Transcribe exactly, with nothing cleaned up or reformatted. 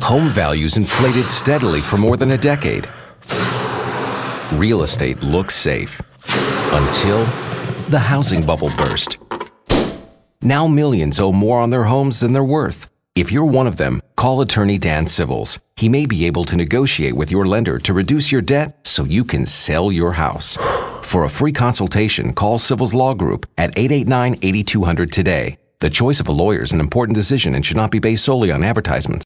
Home values inflated steadily for more than a decade. Real estate looks safe until the housing bubble burst. Now millions owe more on their homes than they're worth. If you're one of them, call attorney Dan Sivils. He may be able to negotiate with your lender to reduce your debt so you can sell your house. For a free consultation, call Sivils Law Group at eight eight nine, eight two zero zero today. The choice of a lawyer is an important decision and should not be based solely on advertisements.